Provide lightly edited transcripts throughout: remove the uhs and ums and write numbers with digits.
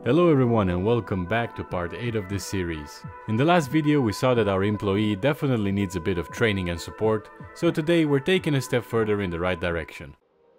Hello everyone and welcome back to part 8 of this series. In the last video we saw that our employee definitely needs a bit of training and support, so today we're taking a step further in the right direction.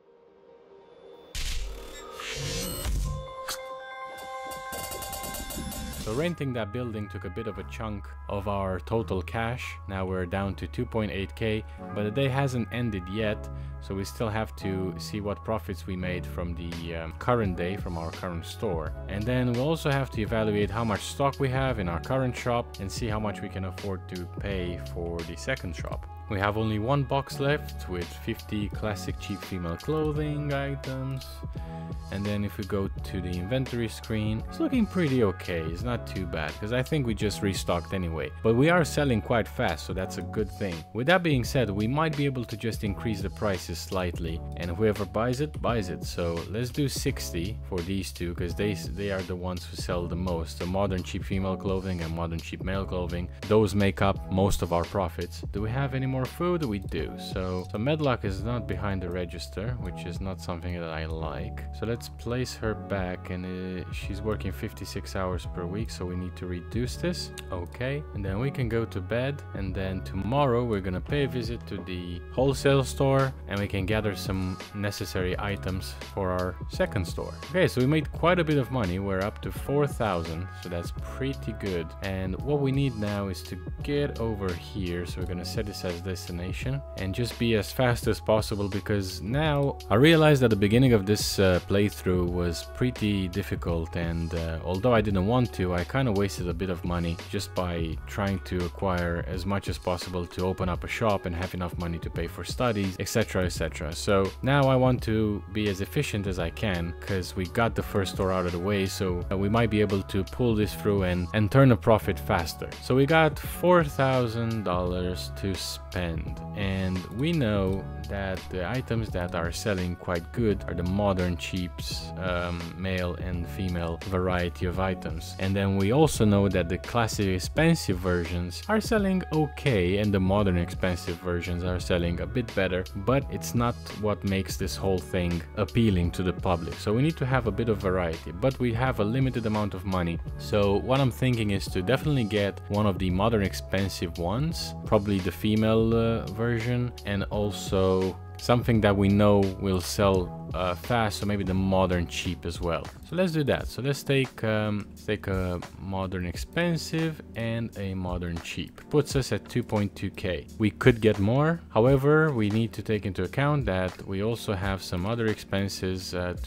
So renting that building took a bit of a chunk of our total cash. Now we're down to 2.8k, but the day hasn't ended yet, so we still have to see what profits we made from the current day, from our current store. And then we'll also have to evaluate how much stock we have in our current shop and see how much we can afford to pay for the second shop. We have only one box left with 50 classic cheap female clothing items. And then if we go to the inventory screen, it's looking pretty okay. It's not too bad because I think we just restocked anyway. But we are selling quite fast, so that's a good thing. With that being said, we might be able to just increase the prices slightly, and whoever buys it, buys it. So let's do 60 for these two because they are the ones who sell the most. The modern cheap female clothing and modern cheap male clothing. Those make up most of our profits. Do we have any more food? We do. So Medlock is not behind the register, which is not something that I like. So let's place her back, and she's working 56 hours per week, so we need to reduce this. Okay, and then we can go to bed, and then tomorrow we're gonna pay a visit to the wholesale store and we can gather some necessary items for our second store. Okay, so we made quite a bit of money. We're up to 4,000, so that's pretty good. And what we need now is to get over here, so we're gonna set this as destination and just be as fast as possible, because now I realized at the beginning of this playthrough was pretty difficult, and although I didn't want to, I kind of wasted a bit of money just by trying to acquire as much as possible to open up a shop and have enough money to pay for studies, etc, etc. So now I want to be as efficient as I can because we got the first store out of the way, so we might be able to pull this through and turn a profit faster. So we got $4,000 to spend, and we know that the items that are selling quite good are the modern cheaps, male and female variety of items. And then we also know that the classic expensive versions are selling okay, and the modern expensive versions are selling a bit better, but it's not what makes this whole thing appealing to the public. So we need to have a bit of variety, but we have a limited amount of money. So what I'm thinking is to definitely get one of the modern expensive ones, probably the female version, and also something that we know will sell fast, so maybe the modern cheap as well. So let's do that. So let's take a modern expensive and a modern cheap. Puts us at 2.2k. We could get more, however we need to take into account that we also have some other expenses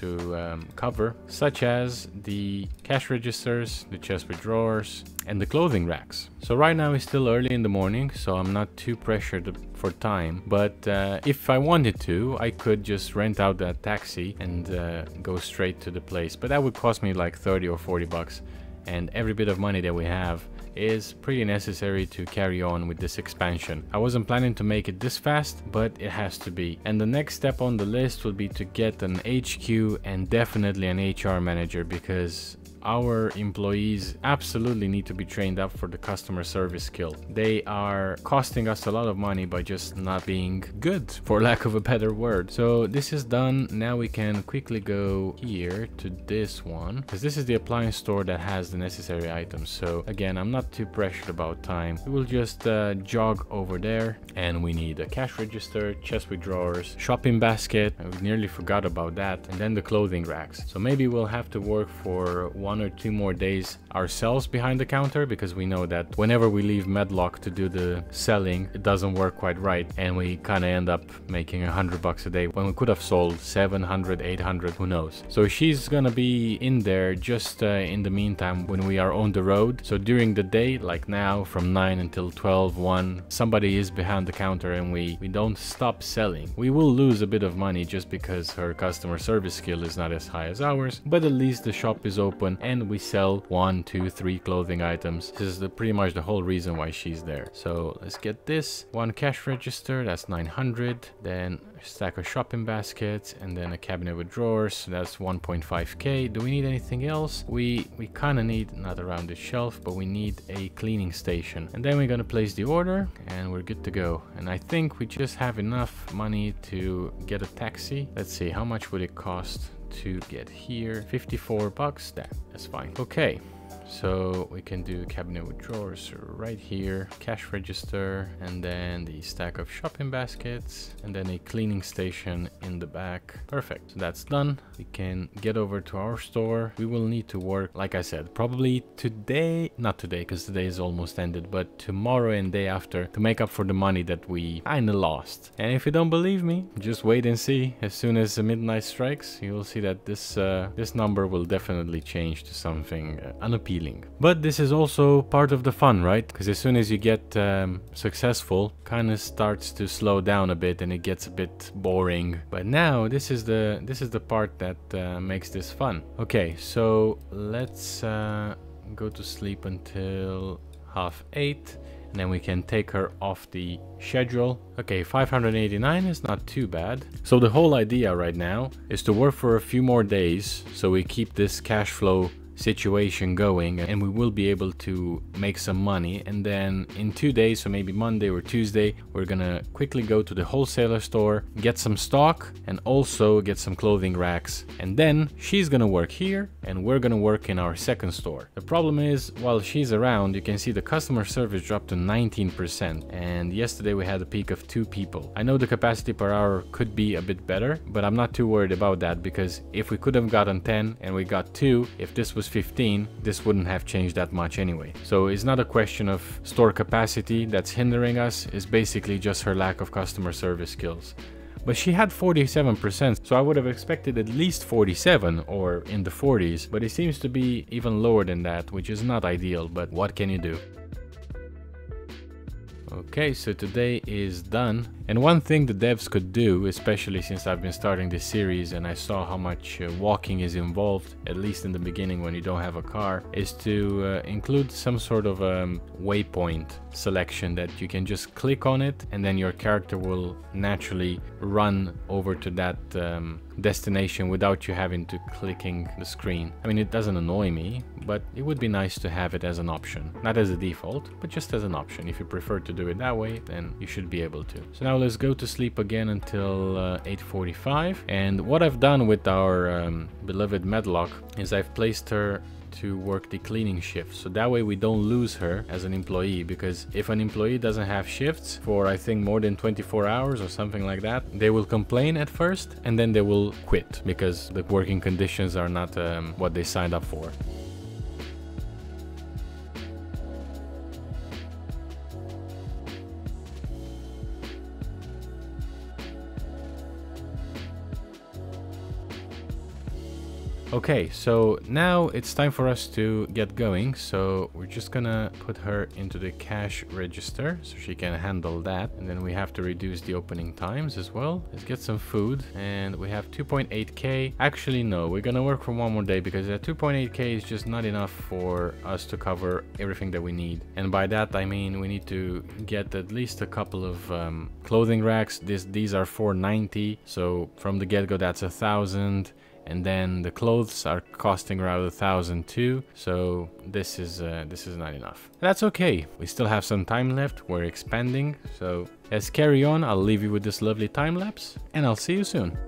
to cover, such as the cash registers, the chest with drawers, and the clothing racks. So right now it's still early in the morning, so I'm not too pressured for time, but if I wanted to, I could just rent out that taxi and go straight to the place, but that would cost me like 30 or 40 bucks, and every bit of money that we have is pretty necessary to carry on with this expansion. I wasn't planning to make it this fast, but it has to be. And the next step on the list will be to get an HQ and definitely an HR manager, because our employees absolutely need to be trained up for the customer service skill. They are costing us a lot of money by just not being good, for lack of a better word. So this is done. Now we can quickly go here to this one, because this is the appliance store that has the necessary items. So again, I'm not too pressured about time. We will just jog over there, and we need a cash register, chest with drawers, shopping basket. We nearly forgot about that, and then the clothing racks. So maybe we'll have to work for 1 or 2 more days ourselves behind the counter, because we know that whenever we leave Medlock to do the selling, it doesn't work quite right, and we kind of end up making 100 bucks a day when we could have sold 700, 800, who knows. So she's gonna be in there just in the meantime when we are on the road. So during the day, like now, from 9 until 12, 1, somebody is behind the counter and we don't stop selling. We will lose a bit of money just because her customer service skill is not as high as ours, but at least the shop is open and we sell 1, 2, 3 clothing items. This is pretty much the whole reason why she's there. So let's get this one cash register, that's 900, then a stack of shopping baskets, and then a cabinet with drawers, so that's 1.5k. Do we need anything else? We kind of need, not around the shelf, but we need a cleaning station. And then we're gonna place the order and we're good to go. And I think we just have enough money to get a taxi. Let's see, how much would it cost to get here? 54 bucks. That's fine. Okay. So we can do cabinet with drawers right here, cash register, and then the stack of shopping baskets, and then a cleaning station in the back. Perfect. So that's done. We can get over to our store. We will need to work, like I said, probably today, not today because today is almost ended, but tomorrow and day after to make up for the money that we kind of lost. And if you don't believe me, just wait and see. As soon as midnight strikes, you will see that this number will definitely change to something unappealing. But this is also part of the fun, right? Because as soon as you get successful, kind of starts to slow down a bit and it gets a bit boring. But now this is the part that makes this fun. Okay, so let's go to sleep until 8:30. And then we can take her off the schedule. Okay, 589 is not too bad. So the whole idea right now is to work for a few more days so we keep this cash flow situation going, and we will be able to make some money. And then in 2 days, so maybe Monday or Tuesday, we're gonna quickly go to the wholesaler store, get some stock, and also get some clothing racks. And then she's gonna work here and we're gonna work in our second store. The problem is, while she's around, you can see the customer service dropped to 19%, and yesterday we had a peak of 2 people. I know the capacity per hour could be a bit better, but I'm not too worried about that, because if we could have gotten 10 and we got 2, if this was 15, this wouldn't have changed that much anyway. So it's not a question of store capacity that's hindering us, it's basically just her lack of customer service skills. But she had 47%, so I would have expected at least 47 or in the 40s, but it seems to be even lower than that, which is not ideal, but what can you do? Okay, so today is done. And one thing the devs could do, especially since I've been starting this series and I saw how much walking is involved, at least in the beginning when you don't have a car, is to include some sort of waypoint selection that you can just click on it and then your character will naturally run over to that destination without you having to clicking the screen. I mean, it doesn't annoy me, but it would be nice to have it as an option. Not as a default, but just as an option. If you prefer to do it that way, then you should be able to. So now let's go to sleep again until 8:45. And what I've done with our beloved Medlock is I've placed her to work the cleaning shift, so that way we don't lose her as an employee, because if an employee doesn't have shifts for I think more than 24 hours or something like that, they will complain at first and then they will quit because the working conditions are not what they signed up for. Okay, so now it's time for us to get going. So we're just gonna put her into the cash register so she can handle that. And then we have to reduce the opening times as well. Let's get some food. And we have 2.8k. Actually, no, we're gonna work for one more day because that 2.8k is just not enough for us to cover everything that we need. And by that, I mean we need to get at least a couple of clothing racks. These are 490. So from the get-go, that's 1,000. And then the clothes are costing around 1,000 too, so this is not enough. That's okay, we still have some time left, we're expanding, so let's carry on. I'll leave you with this lovely time lapse, and I'll see you soon.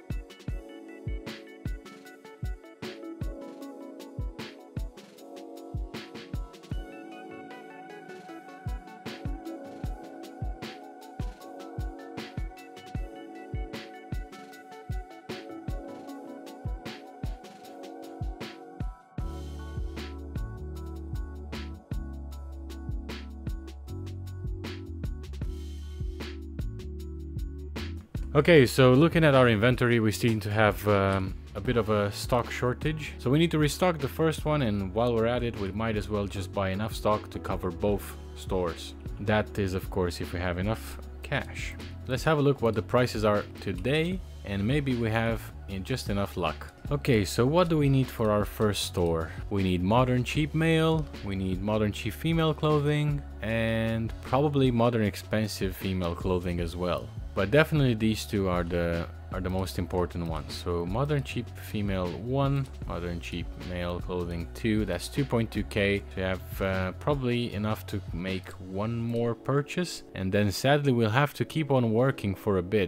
Okay, so looking at our inventory, we seem to have a bit of a stock shortage. So we need to restock the first one, and while we're at it, we might as well just buy enough stock to cover both stores. That is, of course, if we have enough cash. Let's have a look what the prices are today, and maybe we have just enough luck. Okay, so what do we need for our first store? We need modern cheap male, we need modern cheap female clothing, and probably modern expensive female clothing as well. But definitely these two are the most important ones. So modern cheap female 1, modern cheap male clothing 2, that's 2.2k. So you have probably enough to make one more purchase, and then sadly we'll have to keep on working for a bit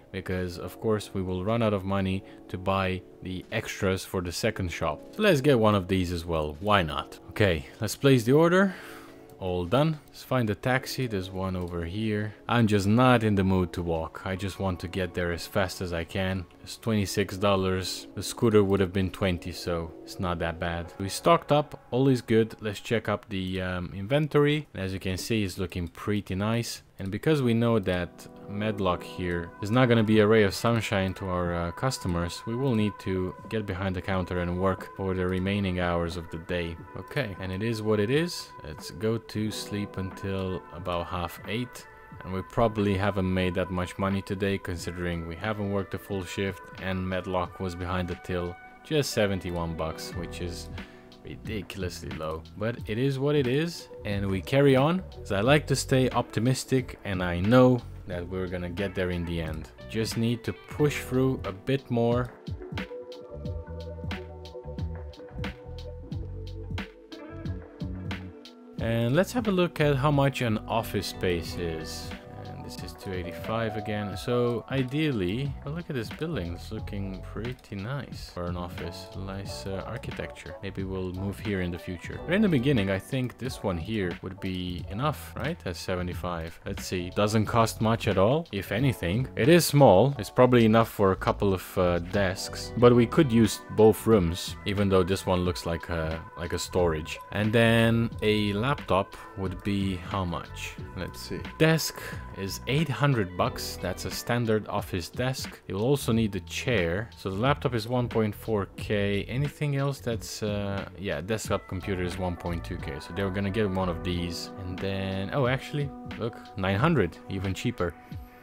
because of course we will run out of money to buy the extras for the second shop. So let's get one of these as well, why not? Okay, let's place the order. All done. Let's find a taxi. There's one over here. I'm just not in the mood to walk. I just want to get there as fast as I can. It's $26. The scooter would have been 20, so it's not that bad. We stocked up. All is good. Let's check up the inventory. As you can see, it's looking pretty nice. And because we know that Medlock here is not going to be a ray of sunshine to our customers, we will need to get behind the counter and work for the remaining hours of the day. Okay, and it is what it is. Let's go to sleep until about 8:30. And we probably haven't made that much money today, considering we haven't worked a full shift and Medlock was behind the till. Just 71 bucks, which is ridiculously low, but it is what it is, and we carry on. So I like to stay optimistic, and I know that we're gonna get there in the end. Just need to push through a bit more. And let's have a look at how much an office space is. This is 285 again. So ideally, well, look at this building. It's looking pretty nice for an office. Nice architecture. Maybe we'll move here in the future. But in the beginning, I think this one here would be enough, right? At 75. Let's see. Doesn't cost much at all. If anything, it is small. It's probably enough for a couple of desks. But we could use both rooms, even though this one looks like a storage. And then a laptop would be how much? Let's see. Desk is 800 bucks. That's a standard office desk. You will also need the chair. So the laptop is 1.4k. Anything else that's yeah, desktop computer is 1.2k. So they're gonna get one of these. And then, oh, actually, look, 900, even cheaper.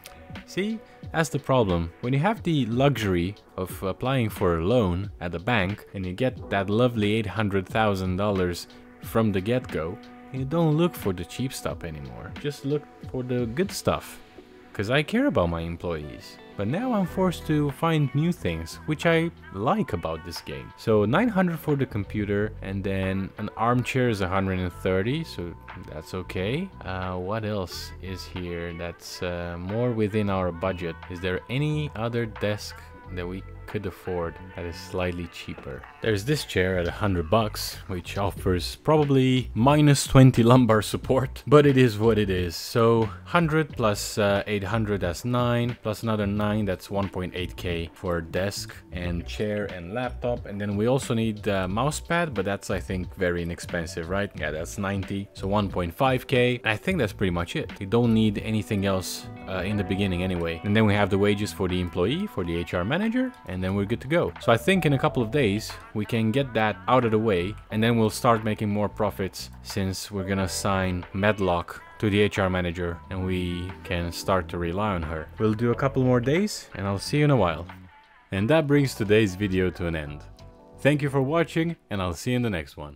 See, that's the problem. When you have the luxury of applying for a loan at the bank and you get that lovely $800,000 from the get-go, you don't look for the cheap stuff anymore. Just look for the good stuff. Because I care about my employees. But now I'm forced to find new things, which I like about this game. So 900 for the computer, and then an armchair is 130, so that's okay. What else is here that's more within our budget? Is there any other desk that we could afford that is slightly cheaper? There's this chair at 100 bucks, which offers probably -20 lumbar support, but it is what it is. So 100 plus 800, that's 9, plus another 9, that's 1.8k for desk and chair and laptop. And then we also need a mouse pad, but that's, I think, very inexpensive, right? Yeah, that's 90, so 1.5k. I think that's pretty much it. You don't need anything else in the beginning anyway. And then we have the wages for the employee, for the HR manager, and then we're good to go. So I think in a couple of days we can get that out of the way, and then we'll start making more profits, since we're gonna assign Medlock to the HR manager and we can start to rely on her. We'll do a couple more days and I'll see you in a while. And that brings today's video to an end. Thank you for watching, and I'll see you in the next one.